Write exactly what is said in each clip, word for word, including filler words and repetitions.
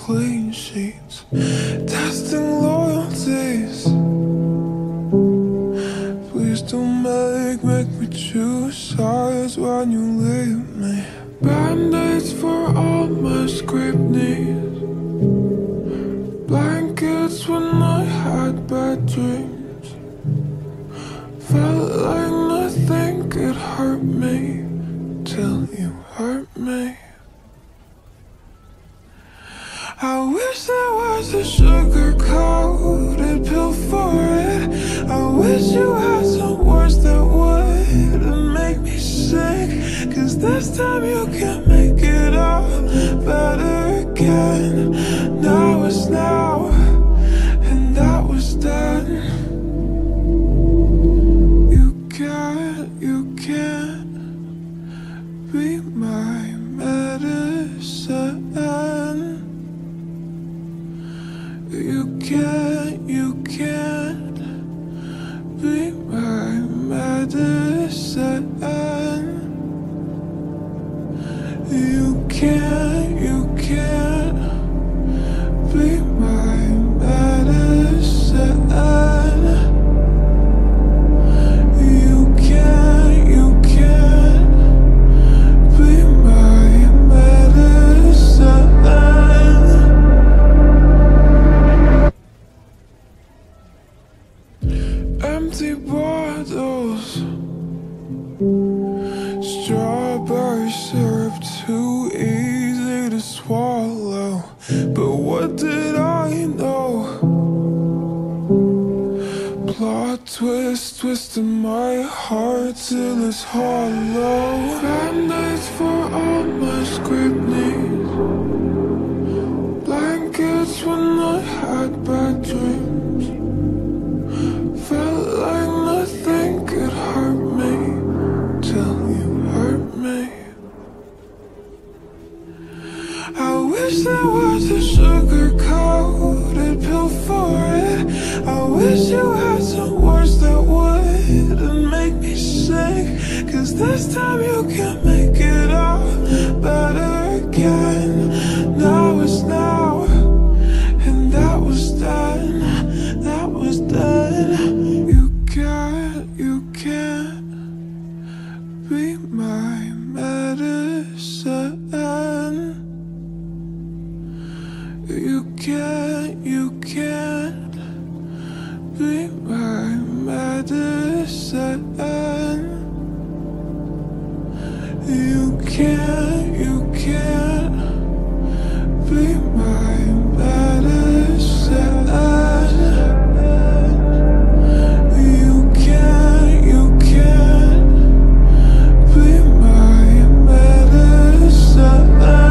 clean sheets, testing loyalties. Please don't make, make me choose sides when you leave me. Band-aids for all my scraped knees, blankets when I had bad dreams. Felt like nothing could hurt me till you hurt me. I wish there was a sugar-coated pill for it. I wish you had some words that wouldn't make me sick, 'cause this time you can make it all better again. Now is now, and that was then. You can't, you can't be my medicine. You can't, you can't be my medicine. You can't, you can't be my medicine. You can't, you can't be my medicine. Empty bottles, strawberry syrup, too easy to swallow. But what did I know? Plot twist, twisting my heart till it's hollow. Band-aids for all my scraped knees, blankets when I had bad dreams. Felt like nothing could hurt me till you hurt me. I wish there was a sugar-coated pill for it. I wish you had some words that wouldn't make me sick, 'cause this time you can make it all better again. Now is now, and that was then, that was then. You can't, you can't be my medicine. You can't, you can't be my medicine. You can't, you can't be my medicine. You can't, you can't be my medicine.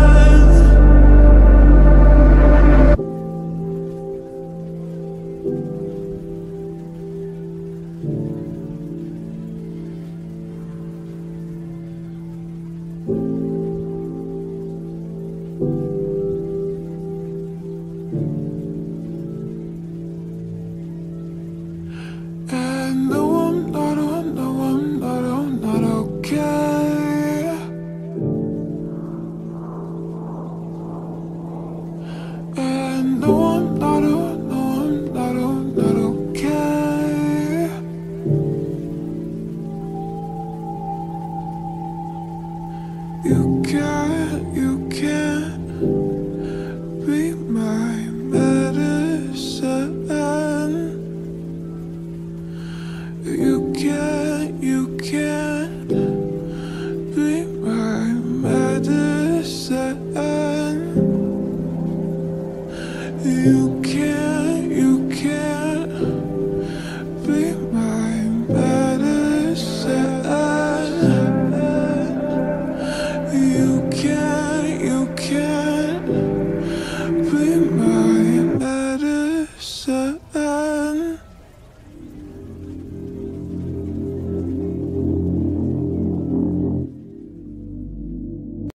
And no, I'm not, oh no, I'm not, I'm not okay. And no, I'm not, oh no, I'm not, oh not okay. You can't, you can't